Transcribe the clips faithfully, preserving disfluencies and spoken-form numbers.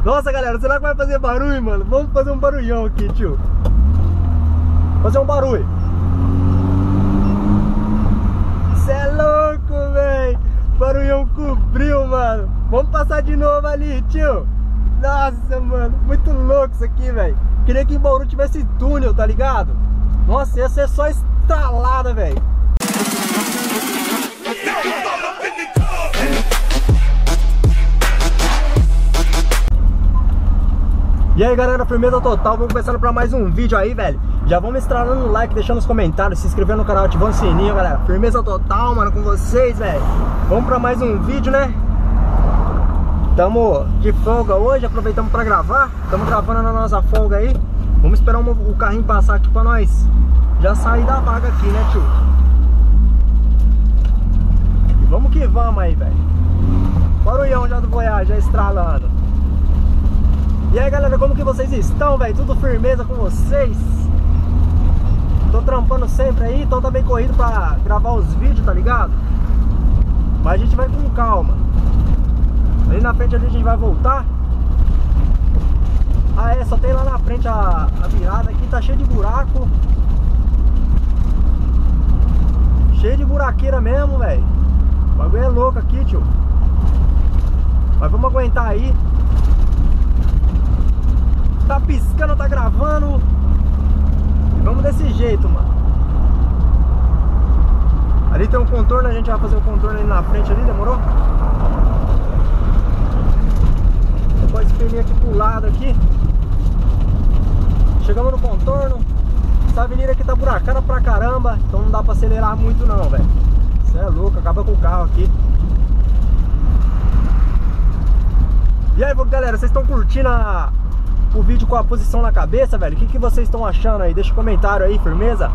Nossa, galera, será que vai fazer barulho, mano? Vamos fazer um barulhão aqui, tio. Fazer um barulho. Cê é louco, velho. Barulhão cobriu, mano. Vamos passar de novo ali, tio. Nossa, mano, muito louco isso aqui, velho. Queria que em Bauru tivesse túnel, tá ligado? Nossa, ia ser só estralada, velho. E aí, galera, firmeza total. Vamos começando pra mais um vídeo aí, velho. Já vamos estralando o like, deixando os comentários, se inscrevendo no canal, ativando o sininho, galera. Firmeza total, mano, com vocês, velho. Vamos pra mais um vídeo, né? Tamo de folga hoje, aproveitamos pra gravar. Tamo gravando na nossa folga aí. Vamos esperar um, o carrinho passar aqui pra nós já sair da vaga aqui, né, tio? E vamos que vamos aí, velho. Barulhão já do Voyage, já estralando. E aí, galera, como que vocês estão, velho? Tudo firmeza com vocês? Tô trampando sempre aí, então tá bem corrido pra gravar os vídeos, tá ligado? Mas a gente vai com calma. Ali na frente ali a gente vai voltar. Ah é, só tem lá na frente a, a virada aqui, tá cheio de buraco. Cheio de buraqueira mesmo, velho. O bagulho é louco aqui, tio. Mas vamos aguentar aí. Tá piscando, tá gravando. E vamos desse jeito, mano. Ali tem um contorno, a gente vai fazer o contorno ali na frente ali, demorou? Depois esse pneu aqui pro lado aqui. Chegamos no contorno. Essa avenida aqui tá buracada pra caramba, então não dá pra acelerar muito não, velho. Você é louco, acaba com o carro aqui. E aí, galera, vocês estão curtindo a... o vídeo com a posição na cabeça, velho? O que, que vocês estão achando aí? Deixa um comentário aí, firmeza?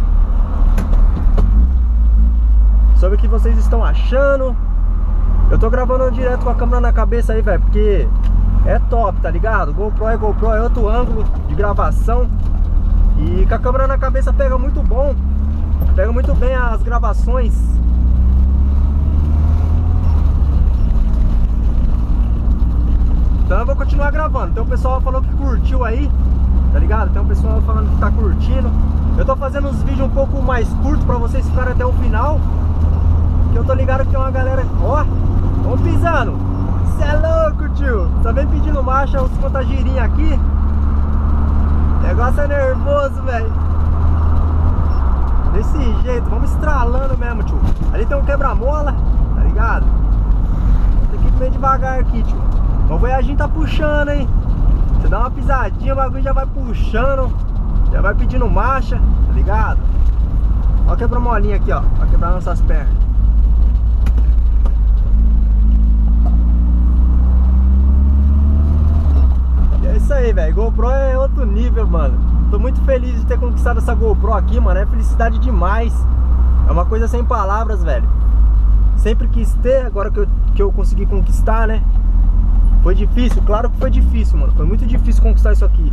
Sobre o que vocês estão achando. Eu tô gravando direto com a câmera na cabeça aí, velho, porque é top, tá ligado? GoPro é GoPro, é outro ângulo de gravação. E com a câmera na cabeça pega muito bom. Pega muito bem as gravações. Então eu vou continuar gravando. Tem um pessoal falou que curtiu aí, tá ligado? Tem um pessoal falando que tá curtindo. Eu tô fazendo uns vídeos um pouco mais curtos pra vocês ficarem até o final. Que eu tô ligado que tem uma galera... Ó, vamos pisando. Cê é louco, tio. Só vem pedindo marcha, uns contagirinhos aqui. O negócio é nervoso, velho. Desse jeito, vamos estralando mesmo, tio. Ali tem um quebra-mola, tá ligado? Tem que ir meio devagar aqui, tio. O Voyage tá puxando, hein? Você dá uma pisadinha, o bagulho já vai puxando. Já vai pedindo marcha, tá ligado? Ó, quebra molinha aqui, ó, pra quebrar nossas pernas. E é isso aí, velho. GoPro é outro nível, mano. Tô muito feliz de ter conquistado essa GoPro aqui, mano. É felicidade demais. É uma coisa sem palavras, velho. Sempre quis ter, agora que eu, que eu consegui conquistar, né? Foi difícil, claro que foi difícil, mano. Foi muito difícil conquistar isso aqui.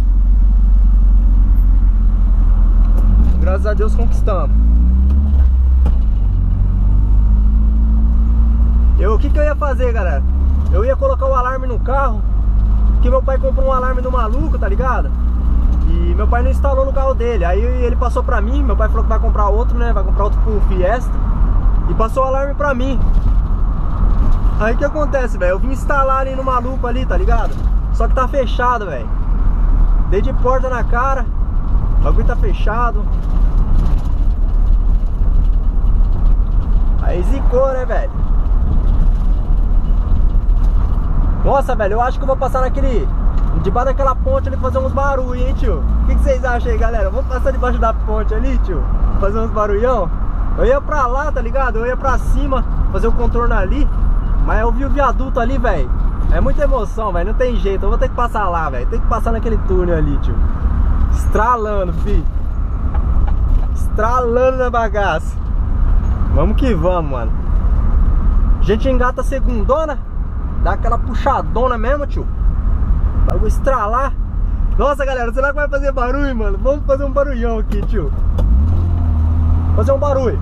Graças a Deus conquistamos. Eu, o que que eu ia fazer, galera? Eu ia colocar o alarme no carro. Que meu pai comprou um alarme do maluco, tá ligado? E meu pai não instalou no carro dele. Aí ele passou pra mim. Meu pai falou que vai comprar outro, né? Vai comprar outro pro Fiesta. E passou o alarme pra mim. Aí o que acontece, velho? Eu vim instalar ali no maluco ali, tá ligado? Só que tá fechado, velho. Dei de porta na cara. O bagulho tá fechado. Aí zicou, né, velho? Nossa, velho, eu acho que eu vou passar naquele... debaixo daquela ponte ali fazer uns barulhos, hein, tio? O que, que vocês acham aí, galera? Vamos passar debaixo da ponte ali, tio? Fazer uns barulhão? Eu ia pra lá, tá ligado? Eu ia pra cima, fazer o contorno ali. Mas eu vi o viaduto ali, velho. É muita emoção, velho. Não tem jeito. Eu vou ter que passar lá, velho. Tem que passar naquele túnel ali, tio. Estralando, filho. Estralando na bagaça. Vamos que vamos, mano. A gente engata a segundona. Dá aquela puxadona mesmo, tio. Pra eu estralar. Nossa, galera. Será que vai fazer barulho, mano? Vamos fazer um barulhão aqui, tio. Fazer um barulho.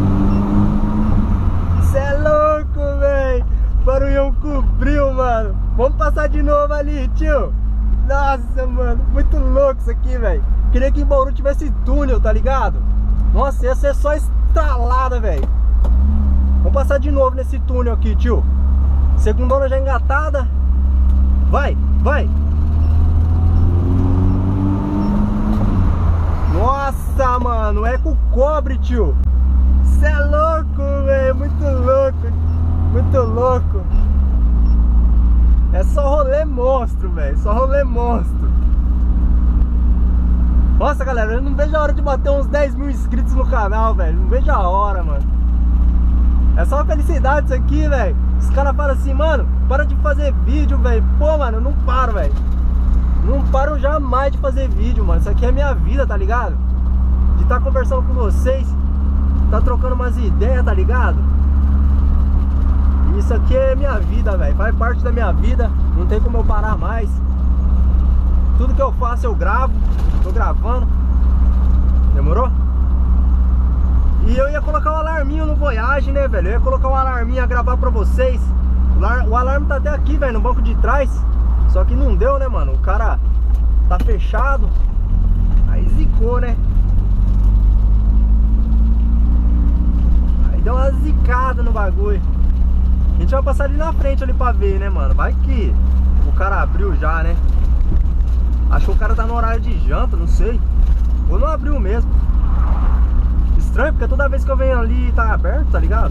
Cê é louco, velho. Barulhão cobriu, mano. Vamos passar de novo ali, tio. Nossa, mano, muito louco isso aqui, velho. Queria que em Bauru tivesse túnel, tá ligado? Nossa, ia ser só estralada, velho. Vamos passar de novo nesse túnel aqui, tio. Segundona já engatada. Vai, vai. Nossa, mano, é com cobre, tio. Cê é louco, velho. Muito louco. Muito louco. É só rolê monstro, velho. Só rolê monstro. Nossa, galera, eu não vejo a hora de bater uns dez mil inscritos no canal, velho. Não vejo a hora, mano. É só uma felicidade isso aqui, velho. Os caras falam assim, mano, para de fazer vídeo, velho. Pô, mano, eu não paro, velho. Não paro jamais de fazer vídeo, mano. Isso aqui é minha vida, tá ligado? De estar conversando com vocês, tá trocando umas ideias, tá ligado? Isso aqui é minha vida, velho. Faz parte da minha vida. Não tem como eu parar mais. Tudo que eu faço eu gravo. Tô gravando. Demorou? E eu ia colocar um alarminho no Voyage, né, velho? Eu ia colocar um alarminho a gravar pra vocês. O alarme tá até aqui, velho, no banco de trás. Só que não deu, né, mano? O cara tá fechado. Aí zicou, né? Aí deu uma zicada no bagulho. A gente vai passar ali na frente ali pra ver, né, mano? Vai que o cara abriu já, né? Acho que o cara tá no horário de janta, não sei. Ou não abriu mesmo. Estranho, porque toda vez que eu venho ali tá aberto, tá ligado?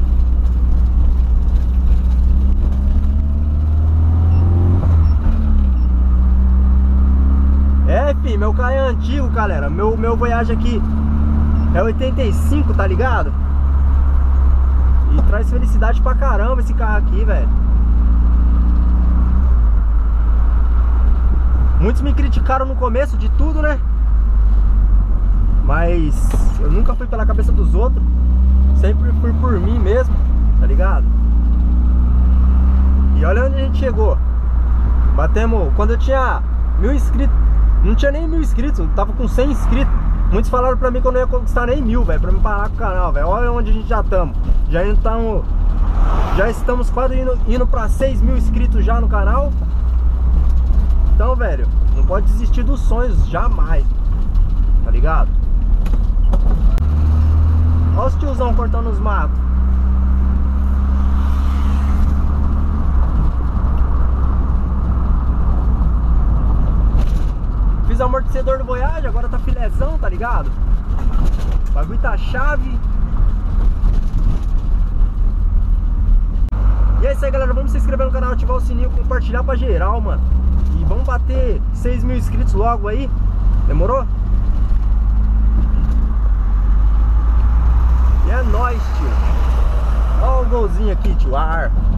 É, filho, meu carro é antigo, galera. Meu, meu Voyage aqui é oitenta e cinco, tá ligado? E traz felicidade pra caramba esse carro aqui, velho. Muitos me criticaram no começo de tudo, né? Mas eu nunca fui pela cabeça dos outros. Sempre fui por mim mesmo, tá ligado? E olha onde a gente chegou. Batemos, quando eu tinha mil inscritos. Não tinha nem mil inscritos, eu tava com cem inscritos. Muitos falaram pra mim que eu não ia conquistar nem mil, velho, pra me parar com o canal, velho. Olha onde a gente já estamos. Já estamos Já estamos quase indo, indo pra seis mil inscritos já no canal. Então, velho, não pode desistir dos sonhos jamais. Tá ligado? Olha os tiozão cortando os matos. Fiz o amortecedor do Voyage, agora tá filézão, tá ligado? O bagulho tá chave. E é isso aí, galera, vamos se inscrever no canal, ativar o sininho, compartilhar pra geral, mano. E vamos bater seis mil inscritos logo aí. Demorou? E é nóis, tio. Olha o golzinho aqui, tio. Ar.